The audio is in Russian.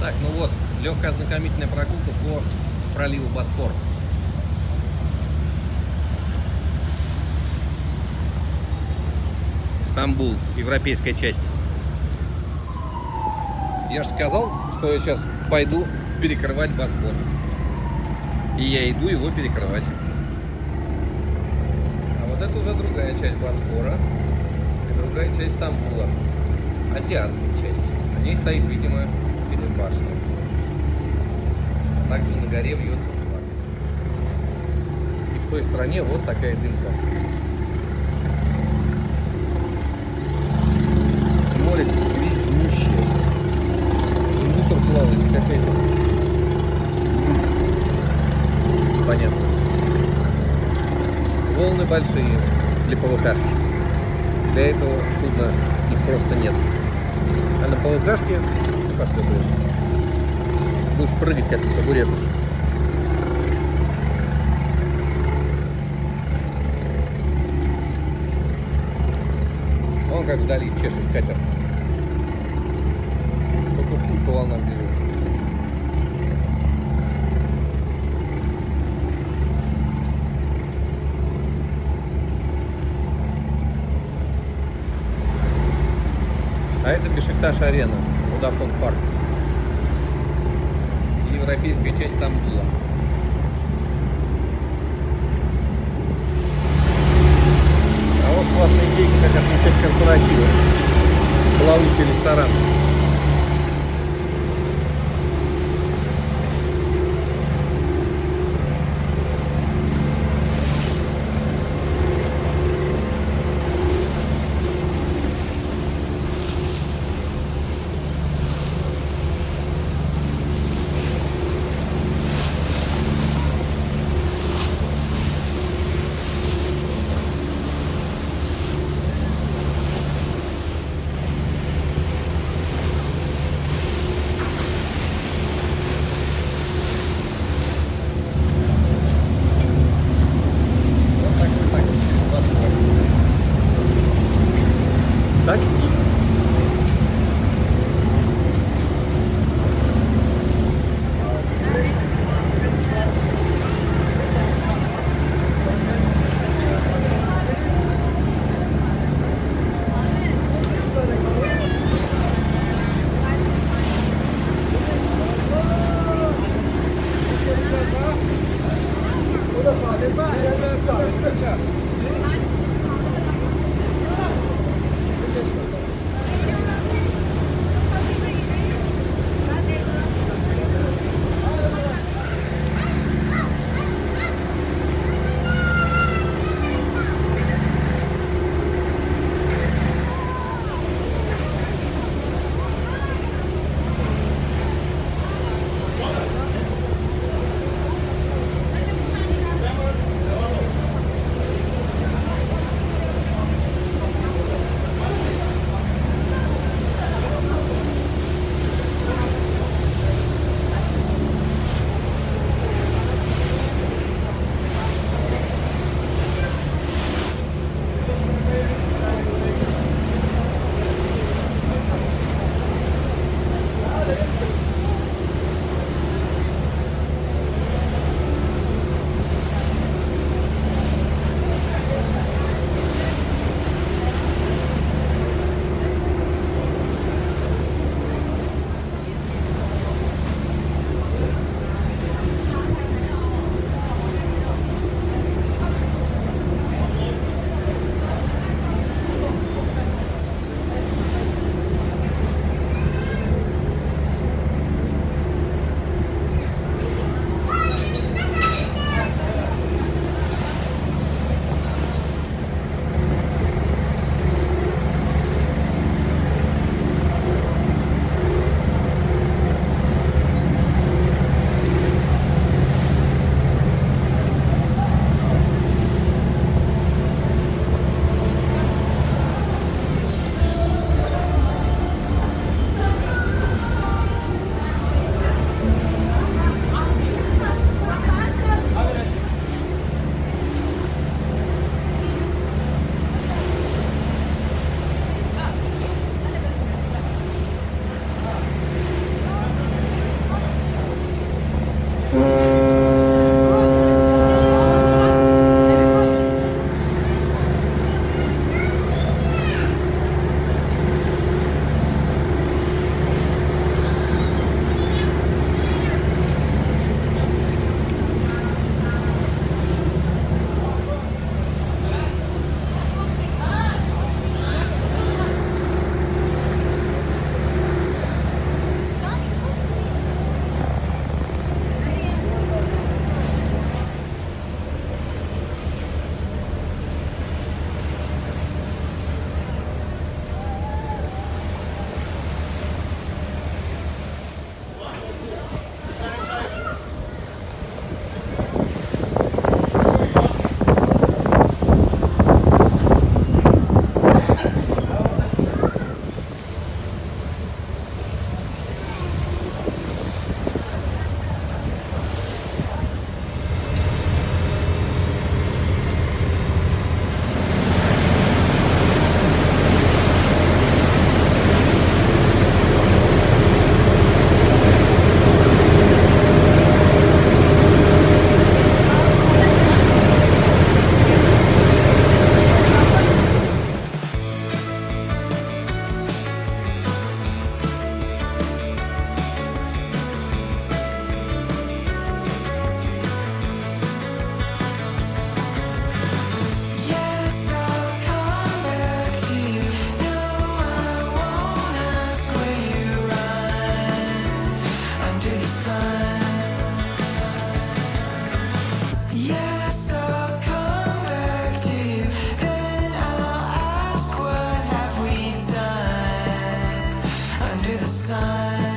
Так, ну вот, легкая ознакомительная прогулка по проливу Босфор. Стамбул, европейская часть. Я же сказал, что я сейчас пойду перекрывать Босфор. И я иду его перекрывать. А вот это уже другая часть Босфора. И другая часть Стамбула. Азиатская часть. На ней стоит, видимо, перед башней. А также на горе вьется флаг. И в той стороне вот такая дымка. Море грязнющее. И мусор плавает какая-то. Понятно. Волны большие для ПВХшки. Для этого судна их просто нет. А на ПВХшке ты пошлепаешь. Будешь прыгать как на табуретку. Вон как вдали чешет катер. Только в путь по волнам бежит. А это Бешикташ-арена, Водафон парк. И европейская часть Стамбула. А вот классная идейка, как отмечать корпоративы. Плавучий ресторан. under the sun.